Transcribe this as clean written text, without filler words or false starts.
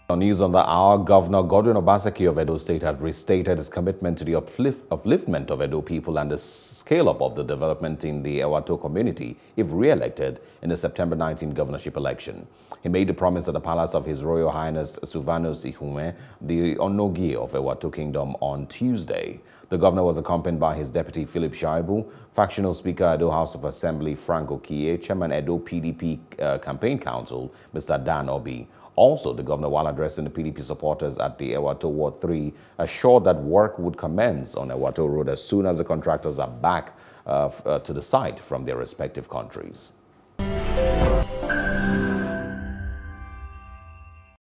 On news on the hour, Governor Godwin Obaseki of Edo State had restated his commitment to the upliftment of Edo people and the scale-up of the development in the Ewato community if re-elected in the September 19 governorship election. He made the promise at the palace of His Royal Highness Suvanus Ihume, the Onogie of Ewato Kingdom, on Tuesday. The governor was accompanied by his deputy Philip Shaibu, factional speaker Edo House of Assembly Frank Okie, chairman Edo PDP Campaign Council Mr. Dan Obi. Also, the governor, while addressing the PDP supporters at the Ewato Ward 3, assured that work would commence on Ewato Road as soon as the contractors are back to the site from their respective countries.